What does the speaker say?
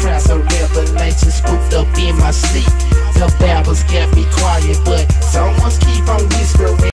trance, a revelation spooked up in my sleep. The babbles kept